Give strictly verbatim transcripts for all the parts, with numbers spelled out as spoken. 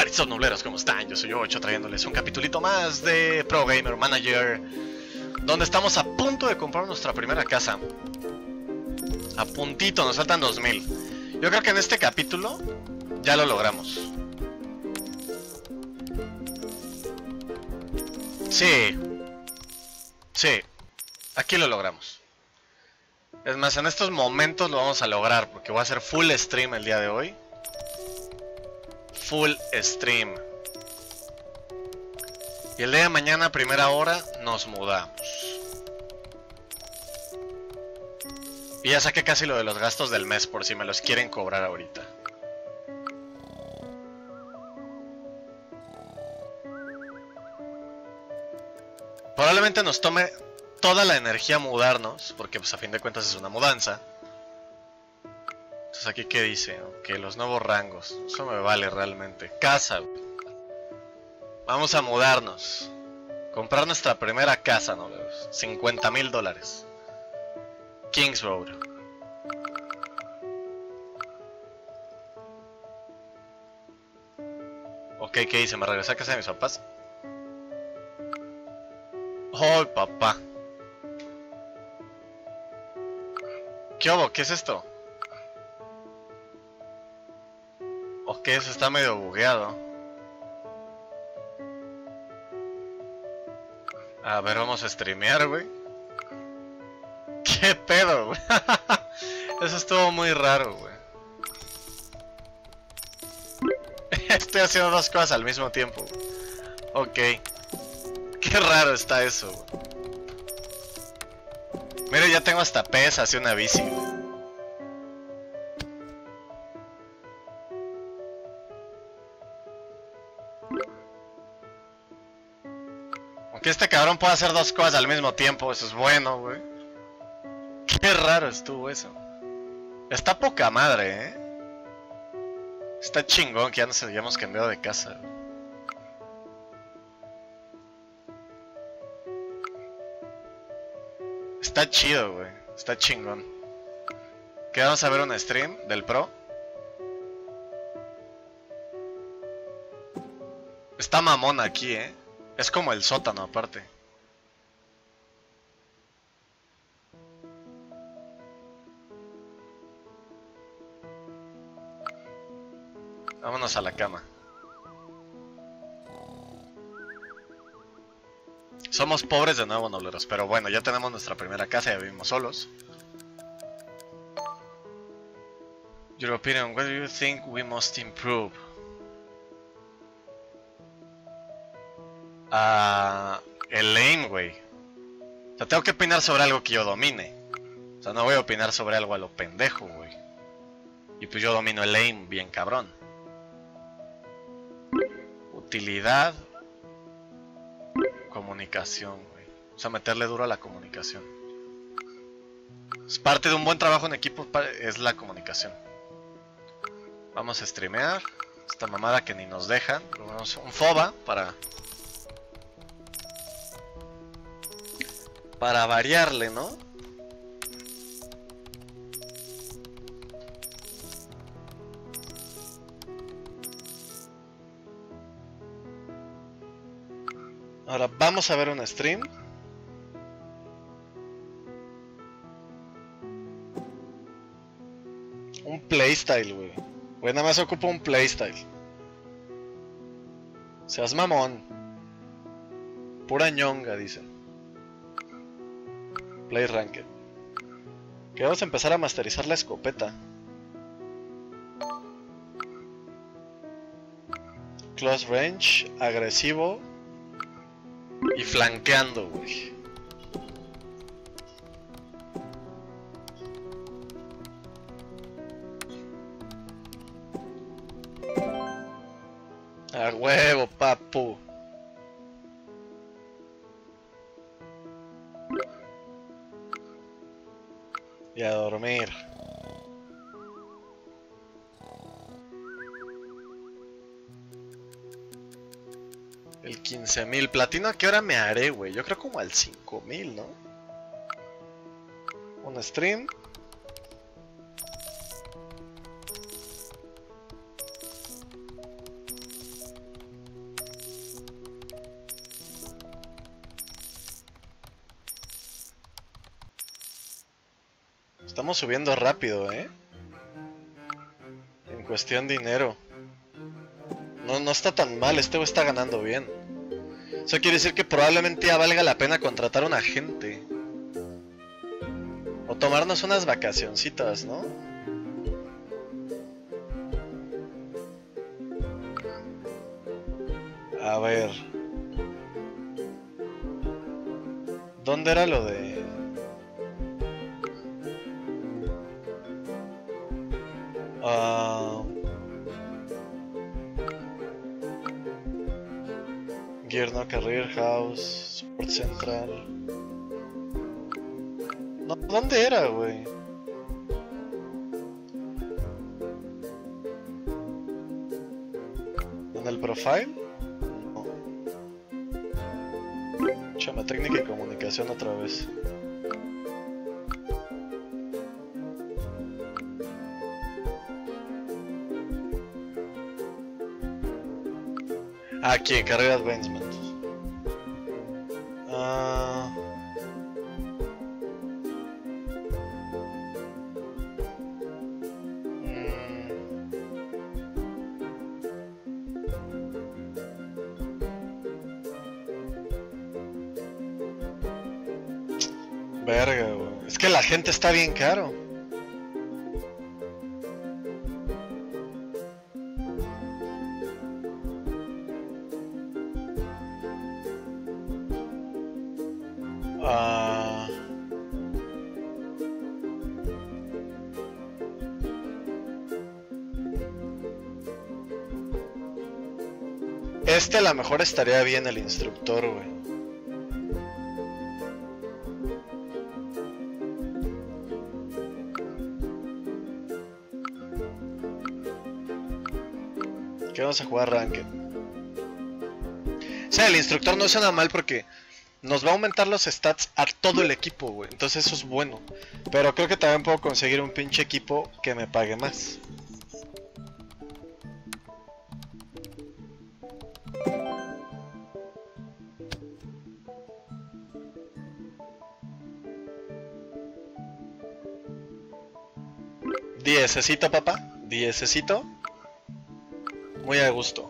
What nobleros, ¿cómo están? Yo soy Ocho trayéndoles un capitulito más de Pro Gamer Manager, donde estamos a punto de comprar nuestra primera casa. A puntito, nos faltan dos mil. Yo creo que en este capítulo ya lo logramos. Sí. Sí. Aquí lo logramos. Es más, en estos momentos lo vamos a lograr, porque voy a hacer full stream el día de hoy. Full stream. Y el día de mañana, a primera hora, nos mudamos. Y ya saqué casi lo de los gastos del mes, por si me los quieren cobrar ahorita. Probablemente nos tome toda la energía mudarnos, porque pues a fin de cuentas es una mudanza. Entonces aquí qué dice, ok, los nuevos rangos. Eso me vale realmente. Casa. Vamos a mudarnos. Comprar nuestra primera casa, ¿no? cincuenta mil dólares. Kings Road. Ok, ¿qué dice? ¿Me regresé a casa de mis papás? ¡Oh, papá! ¿Qué hubo? ¿Qué es esto? Ok, eso está medio bugueado. A ver, vamos a streamear, güey. ¿Qué pedo, güey? Eso estuvo muy raro, güey. Estoy haciendo dos cosas al mismo tiempo. Ok. Qué raro está eso, güey. Mira, ya tengo hasta P S hacia una bici, güey. Aunque este cabrón pueda hacer dos cosas al mismo tiempo, eso es bueno, güey. Qué raro estuvo eso. Está poca madre, eh. Está chingón que ya nos hayamos cambiado de casa, güey. Está chido, güey. Está chingón. ¿Qué vamos a ver un stream del Pro? Está mamón aquí, eh. Es como el sótano aparte. Vámonos a la cama. Somos pobres de nuevo, nobleros, pero bueno, ya tenemos nuestra primera casa, ya vivimos solos. Your opinion, what do you think we must improve? Ah, el aim, güey. O sea, tengo que opinar sobre algo que yo domine. O sea, no voy a opinar sobre algo a lo pendejo, güey. Y pues yo domino el aim bien cabrón. Utilidad. Comunicación, güey. O sea, meterle duro a la comunicación. Es parte de un buen trabajo en equipo, es la comunicación. Vamos a streamear. Esta mamada que ni nos dejan. Vamos un FOBA para... Para variarle, ¿no? Ahora vamos a ver un stream. Un playstyle, güey. Güey, nada más ocupo un playstyle. Seas mamón. Pura ñonga, dicen. Play Ranked. Que vamos a empezar a masterizar la escopeta. Close range, agresivo y flanqueando, güey. A huevo, papu. Y a dormir. El quince mil. Platino, ¿a qué hora me haré, güey? Yo creo como al cinco mil, ¿no? Un stream. Estamos subiendo rápido, ¿eh? En cuestión de dinero. No, no está tan mal, este güey está ganando bien. Eso quiere decir que probablemente ya valga la pena contratar a un agente. O tomarnos unas vacacioncitas, ¿no? A ver. ¿Dónde era lo de...? Uh... Gear No Career House, Sport Central. No, ¿dónde era, güey? ¿En el profile? No. Chama técnica y comunicación otra vez. Aquí, en Career Advancement. Ah... Verga, güey. Es que la gente está bien caro. Ah... Este a lo mejor estaría bien el instructor, güey. Que vamos a jugar Ranked. O sea, el instructor no suena mal porque nos va a aumentar los stats a todo el equipo, güey. Entonces eso es bueno. Pero creo que también puedo conseguir un pinche equipo que me pague más. Diececito, papá. Diececito. Muy a gusto.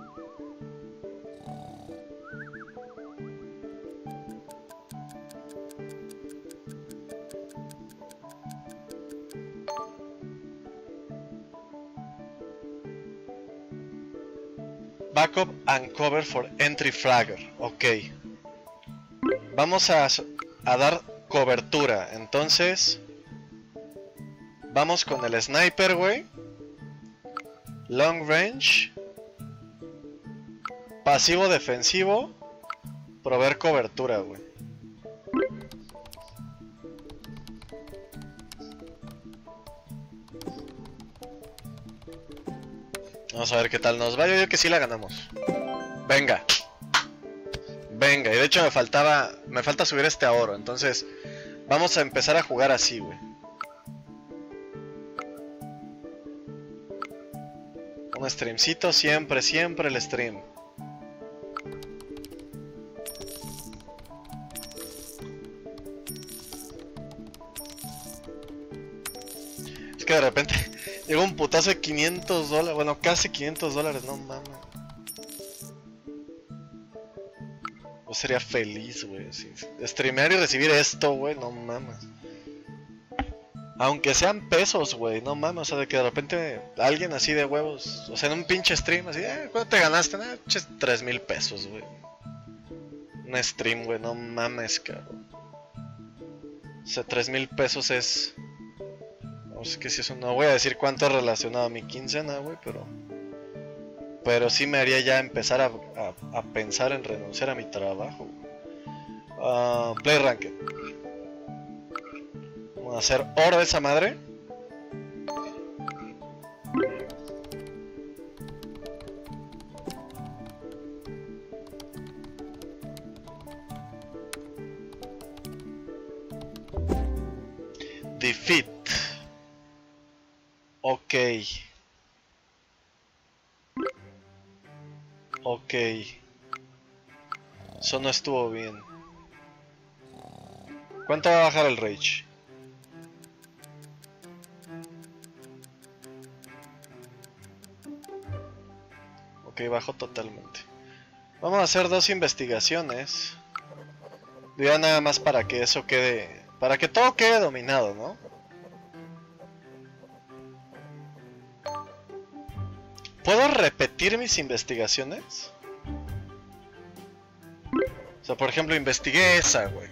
Backup and cover for entry fragger. Ok. Vamos a, a dar cobertura. Entonces... Vamos con el sniper, güey. Long range. Pasivo defensivo. Proveer cobertura, güey. Vamos a ver qué tal nos va. Yo digo que sí la ganamos. Venga. Venga. Y de hecho me faltaba... Me falta subir este a oro. Entonces... Vamos a empezar a jugar así, güey. Un streamcito, siempre, siempre el stream. Es que de repente llegó un putazo de quinientos dólares, bueno, casi quinientos dólares, no mames. Yo sería feliz, güey, si streamear y recibir esto, güey, no mames. Aunque sean pesos, güey, no mames, o sea, de que de repente alguien así de huevos, o sea, en un pinche stream, así, eh, ¿cuánto te ganaste? Nah, tres mil pesos, güey. Un stream, güey, no mames, cabrón. O sea, tres mil pesos es... No sé qué si eso, no voy a decir cuánto es relacionado a mi quincena, güey, pero... Pero sí me haría ya empezar a, a, a pensar en renunciar a mi trabajo. Uh, play Ranked. Vamos a hacer oro de esa madre. Defeat. Ok. Ok. Eso no estuvo bien. ¿Cuánto va a bajar el rage? Ok, bajó totalmente. Vamos a hacer dos investigaciones. Ya nada más para que eso quede... Para que todo quede dominado, ¿no? ¿Puedo repetir mis investigaciones? O sea, por ejemplo, investigué esa, güey.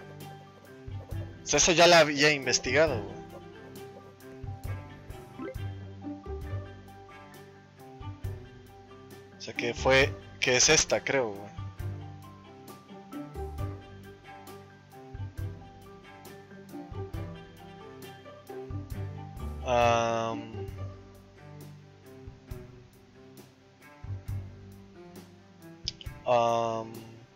O sea, esa ya la había investigado, güey. O sea, que fue... Que es esta, creo, güey. Um... Um...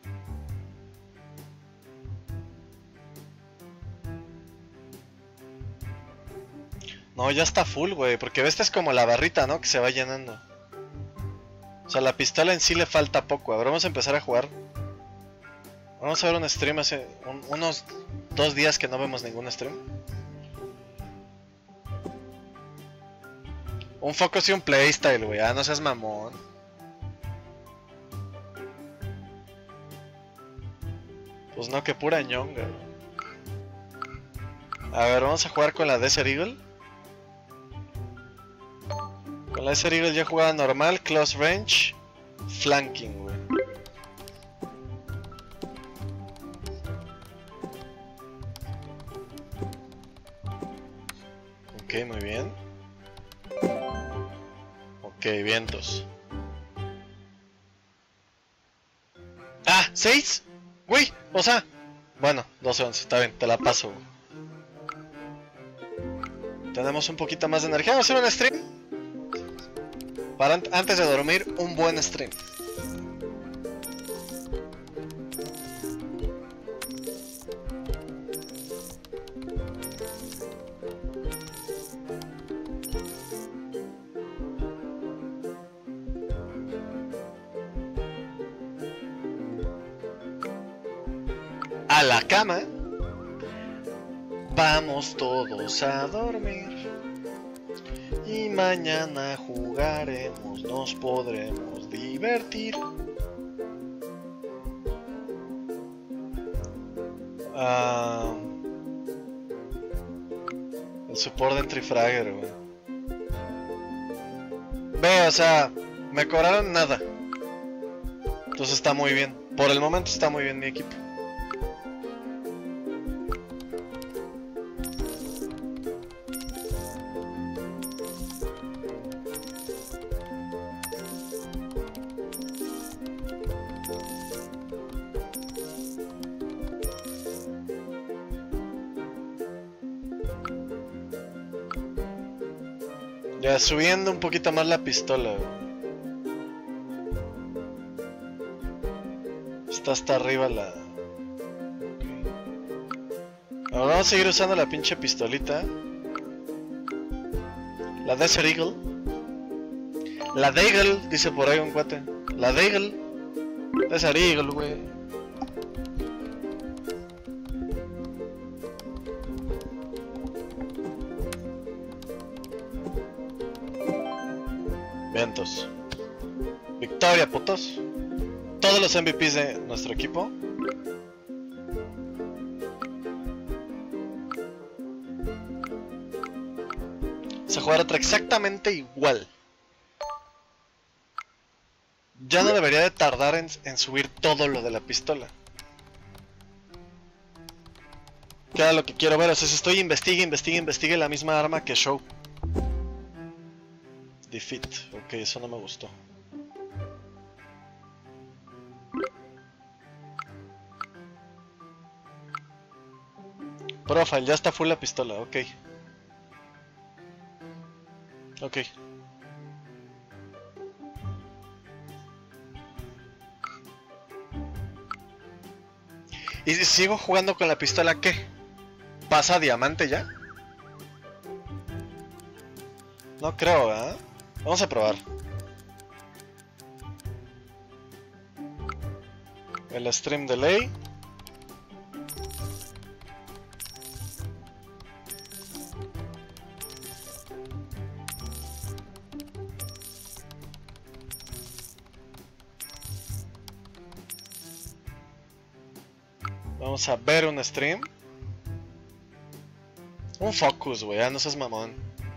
No, ya está full, güey, porque esta es como la barrita, ¿no? Que se va llenando. O sea, la pistola en sí le falta poco. A ver, vamos a empezar a jugar. Vamos a ver un stream hace un, unos dos días que no vemos ningún stream. Un focus y un playstyle, güey. Ah, no seas mamón. Pues no, que pura ñonga. A ver, vamos a jugar con la Desert Eagle. Con la Desert Eagle ya jugaba normal, close range, flanking, güey. Ok, muy bien. Ok, vientos. Ah, ¿seis? Güey, o sea... Bueno, doce once, está bien, te la paso, güey. Tenemos un poquito más de energía. Vamos a hacer un stream. Para an antes de dormir, un buen stream. A la cama. Vamos todos a dormir. Y mañana jugaremos, nos podremos divertir. Uh, el support de Entry Fragger, güey. Ve, o sea, me cobraron nada. Entonces está muy bien. Por el momento está muy bien mi equipo. Ya, subiendo un poquito más la pistola. Está hasta arriba la... Okay. Ahora vamos a seguir usando la pinche pistolita. La Desert Eagle. La Deagle, dice por ahí un cuate. La Deagle. Desert Eagle, güey. Vientos. Victoria, putos. Todos los M V Ps de nuestro equipo. Vamos a jugar otra exactamente igual. Ya no debería de tardar en, en subir todo lo de la pistola. Que era lo que quiero ver. O sea, si estoy investigue, investigue, investigue la misma arma que Show. Defeat. Ok, eso no me gustó. Profile, ya está full la pistola, ok. Ok. ¿Y si sigo jugando con la pistola qué? ¿Pasa a diamante ya? No creo, ¿eh? Vamos a probar. El stream delay. Vamos a ver un stream. Un focus, güey, ah, no seas mamón.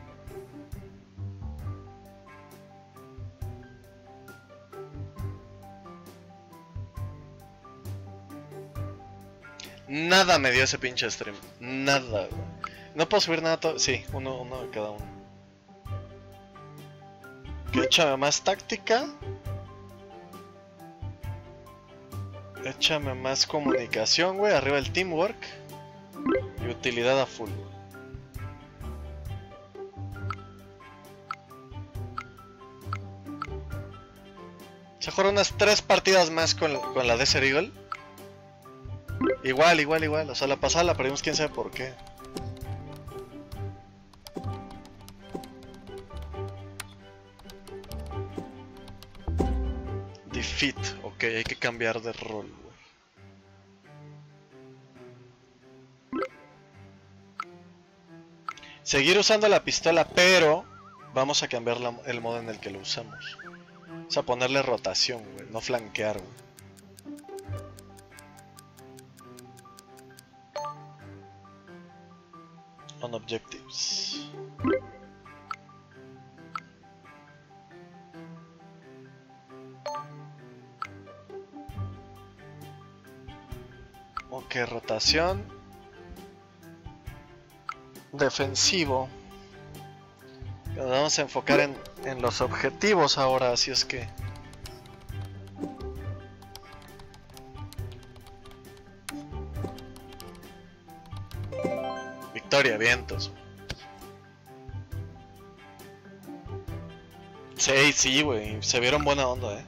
Nada me dio ese pinche stream. Nada, güey. No puedo subir nada todo. Sí, uno, uno de cada uno. Que échame más táctica. Échame más comunicación, güey. Arriba el teamwork. Y utilidad a full, güey. Se jugaron unas tres partidas más con, con la Desert Eagle. Igual, igual, igual. O sea, la pasada la perdimos, quién sabe por qué. Defeat. Ok, hay que cambiar de rol, güey. Seguir usando la pistola, pero vamos a cambiar la, el modo en el que lo usamos. O sea, ponerle rotación, güey. No flanquear, güey. On objectives. Ok, rotación. Defensivo. Nos vamos a enfocar en, en los objetivos ahora, así es que... Victoria, vientos. Sí, sí, güey. Se vieron buena onda, eh.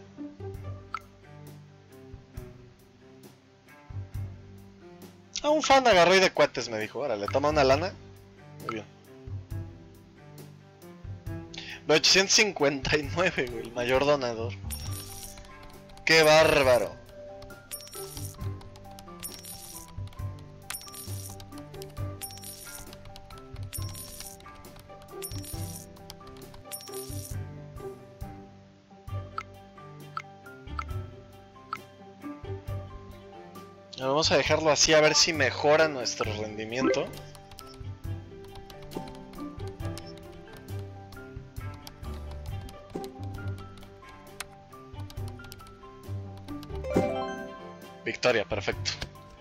Ah, un fan agarró y de cuates me dijo, órale, toma una lana. Muy bien. ochocientos cincuenta y nueve, güey, el mayor donador. ¡Qué bárbaro! Vamos a dejarlo así a ver si mejora nuestro rendimiento. Victoria, perfecto.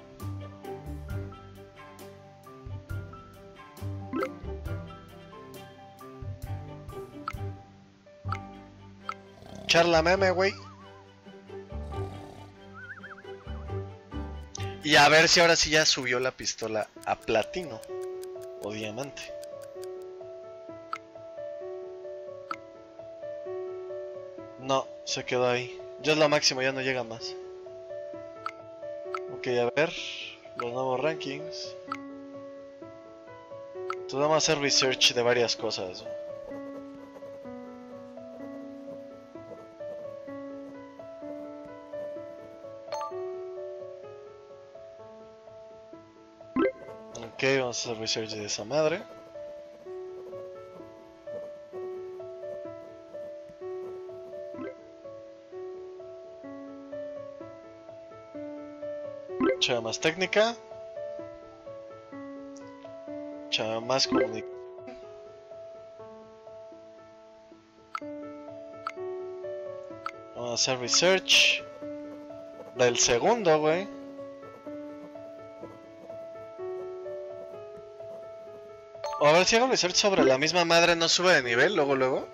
Charla meme, güey. Y a ver si ahora sí ya subió la pistola a platino o diamante. No, se quedó ahí. Ya es lo máximo, ya no llega más. Ok, a ver los nuevos rankings. Entonces vamos a hacer research de varias cosas, ¿no? Ok, vamos a hacer research de esa madre. Chava más técnica. Chava más comunicación. Vamos a hacer research del segundo, güey. O a ver si hago research sobre la misma madre, no sube de nivel, luego, luego.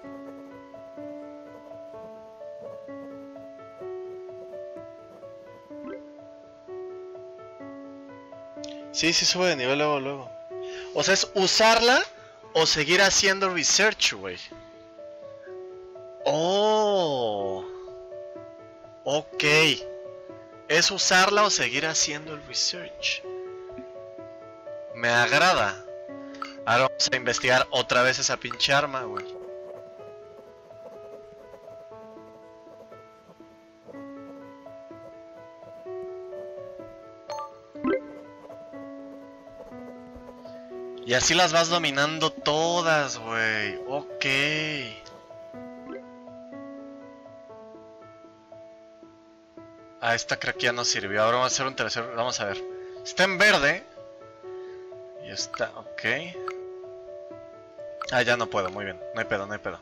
Sí, sí sube de nivel, luego, luego. O sea, es usarla o seguir haciendo research, güey. Oh. Ok. Es usarla o seguir haciendo el research. Me agrada. Ahora vamos a investigar otra vez esa pinche arma, güey. Y así las vas dominando todas, güey. Ok. Ah, esta creo que ya no sirvió. Ahora vamos a hacer un tercero. Vamos a ver. Está en verde. Y está, ok. Ah, ya no puedo, muy bien. No hay pedo, no hay pedo.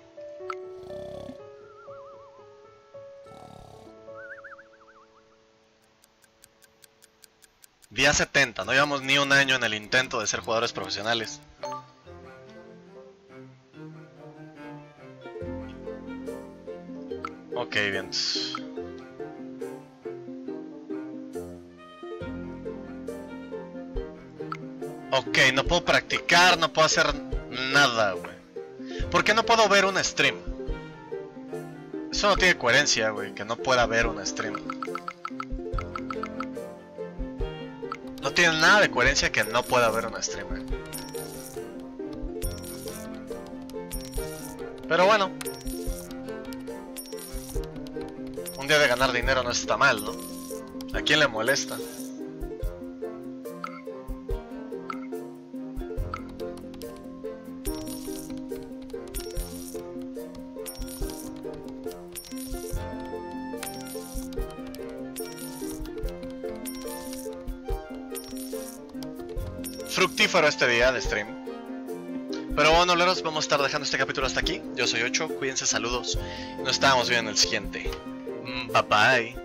Día setenta, no llevamos ni un año en el intento de ser jugadores profesionales. Ok, bien. Ok, no puedo practicar, no puedo hacer nada, güey. ¿Por qué no puedo ver un stream? Eso no tiene coherencia, güey, que no pueda ver un stream. No tiene nada de coherencia que no pueda ver un stream, güey. Pero bueno. Un día de ganar dinero no está mal, ¿no? ¿A quién le molesta? Fructífero este día de stream. Pero bueno, leros, vamos a estar dejando este capítulo hasta aquí. Yo soy ocho, cuídense, saludos. Nos estamos viendo en el siguiente. Bye bye.